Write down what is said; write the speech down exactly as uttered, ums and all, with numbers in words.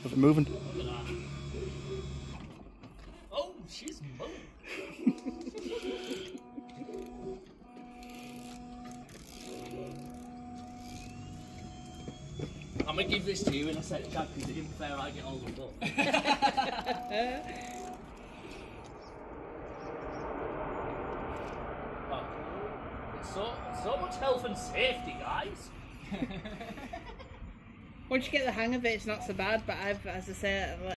It's moving. Look at that. Oh, she's moving. I'm gonna give this to you in a sec, Jack, because it isn't fair I get all the fun. Oh. So, so much health and safety, guys. Once you get the hang of it, it's not so bad, but I've, as I say,